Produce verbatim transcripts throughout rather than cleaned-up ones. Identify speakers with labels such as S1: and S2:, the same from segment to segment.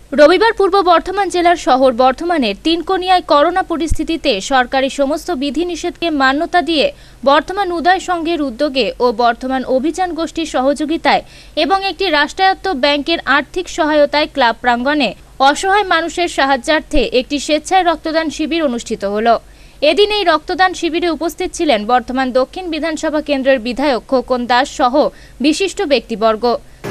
S1: রবিবার পূর্ব বর্ধমান জেলার শহর বর্ধমানের তিনকোনিয়ায় করোনা পরিস্থিতিতে সরকারি সমস্ত বিধিনিষেধকে মান্যতা দিয়ে বর্ধমান উদয় সংঘের উদ্যোগে ও বর্ধমান অভিযান গোষ্ঠীর সহযোগিতায় এবং একটি রাষ্ট্রায়ত্ত ব্যাংকের আর্থিক সহায়তায় ক্লাব প্রাঙ্গণে অসহায় মানুষের সাহায্যার্থে একটি স্বেচ্ছায় রক্তদান শিবির অনুষ্ঠিত হলো। এদিন এই রক্তদান শিবিরে উপস্থিত ছিলেন বর্ধমান দক্ষিণ বিধানসভা কেন্দ্রের বিধায়ক খোকন দাস সহ বিশিষ্ট ব্যক্তিবর্গ।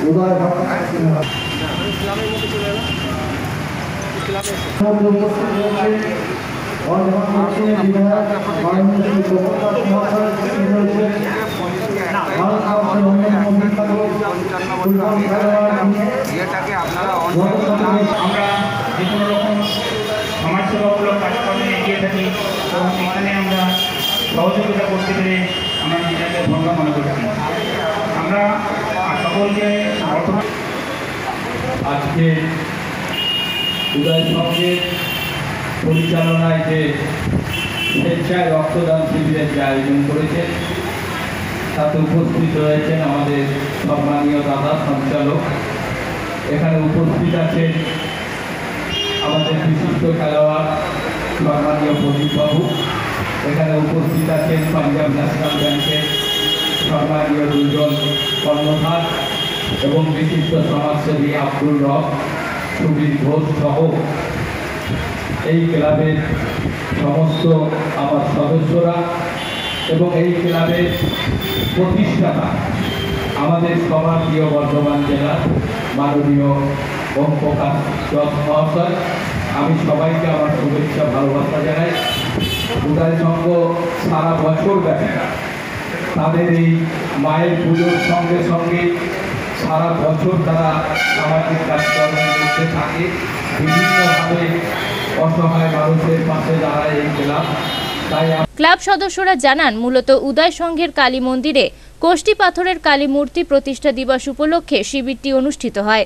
S2: সমাজসেবামূলক কাজকর্মে এগিয়ে থাকি এবং এখানে আমরা সহযোগিতা করতে পেরে আমরা নিজেকে ধন্য মনে করছি। আমরা সকলকে বর্তমান
S3: আজকে উদয় সংঘের পরিচালনায় যে স্বেচ্ছায় রক্তদান শিবিরের যে আয়োজন করেছে তাতে উপস্থিত রয়েছেন আমাদের সম্মানীয় দাদা সঞ্চালক। এখানে উপস্থিত আছেন আমাদের বিশিষ্ট খেলোয়াড় সম্মানীয় প্রদীপবাবু। এখানে উপস্থিত আছেন পাঞ্জাব ন্যাশনাল ব্যাংকের সম্মানীয় দুজন কর্মধার এবং বিশিষ্ট সমাজসেবী আব্দুল রব, সুবীর ঘোষ সহ এই ক্লাবের সমস্ত আমার সদস্যরা এবং এই ক্লাবের প্রতিষ্ঠাতা আমাদের সবার প্রিয় বর্ধমান জেলার মাননীয় ওম প্রকাশ মহাশয়। আমি সবাইকে আমার শুভেচ্ছা ভালোবাসা জানাই। উদয় সংঘ সারা বছর ব্যাপী তাদের এই মায়ের পুজোর সঙ্গে সঙ্গে সারা বছর তারা সামাজিক কাজকর্ম করতে থাকে, বিভিন্নভাবে অসহায় মানুষের পাশে দাঁড়ায় এই ক্লাব। তাই
S1: ক্লাব সদস্যরা জানান, মূলত উদয় সংঘের কালী মন্দিরে কোষ্ঠী পাথরের কালী মূর্তি প্রতিষ্ঠা দিবস উপলক্ষে শিবিরটি অনুষ্ঠিত হয়।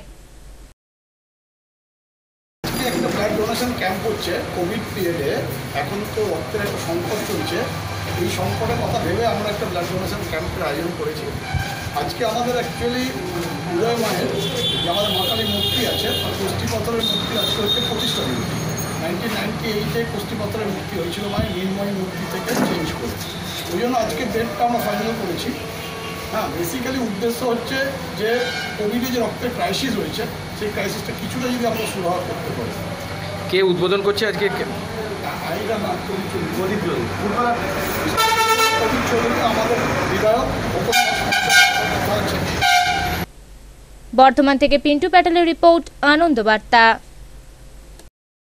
S4: একটা ব্লাড ডোনেশন ক্যাম্প হচ্ছে কোভিড পিরিয়ডে, এখন তো রক্তের একটা সংকট চলছে। এই সংকটের কথা ভেবে আমরা একটা ব্লাড ডোনেশন ক্যাম্পের আয়োজন করেছি। আজকে আমাদের অ্যাকচুয়ালি উদয় মায়ের যে আমাদের মা কালী মূর্তি আছে, কোষ্ঠী পাথরের মূর্তি আজকে হচ্ছে প্রতিষ্ঠা দিবস। নাইনটিন নাইনটি এইটে কোষ্ঠী পাথরের মূর্তি হয়েছিল মায়ের নীলময়ী মূর্তি থেকে চেঞ্জ করে, ওই জন্য আজকে ডেটটা আমরা ফাইনাল করেছি। হ্যাঁ, বেসিক্যালি উদ্দেশ্য হচ্ছে যে কোভিডে যে রক্তের ক্রাইসিস হয়েছে সেই ক্রাইসিসটা কিছুটা যদি আমরা সুরাহা করতে পারি।
S5: কে উদ্বোধন করছে আজকে?
S4: আইরা না প্রদীপ চৌধুরী প্রদীপ চৌধুরী আমাদের বিধায়ক।
S1: বর্ধমান থেকে পিন্টু প্যাটেলের রিপোর্ট, আনন্দ বার্তা।